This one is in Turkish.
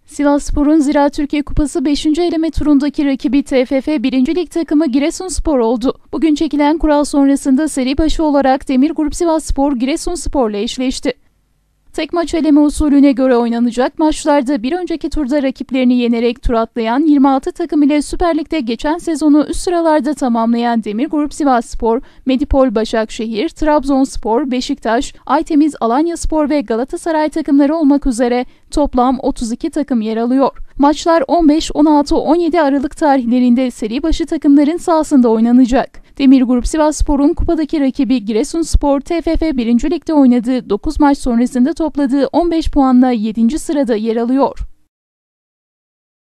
Sivasspor'un Ziraat Türkiye Kupası 5. eleme turundaki rakibi TFF 1. Lig takımı Giresunspor oldu. Bugün çekilen kura sonrasında seri başı olarak Demir Grup Sivasspor Giresunspor'la eşleşti. Tek maç eleme usulüne göre oynanacak maçlarda bir önceki turda rakiplerini yenerek tur atlayan 26 takım ile Süper Lig'de geçen sezonu üst sıralarda tamamlayan Demir Grup Sivasspor, Medipol Başakşehir, Trabzonspor, Beşiktaş, Aytemiz Alanyaspor ve Galatasaray takımları olmak üzere toplam 32 takım yer alıyor. Maçlar 15, 16, 17 Aralık tarihlerinde seri başı takımların sahasında oynanacak. Demir Grup Sivasspor'un kupadaki rakibi Giresunspor, TFF 1. Lig'de oynadığı 9 maç sonrasında topladığı 15 puanla 7. sırada yer alıyor.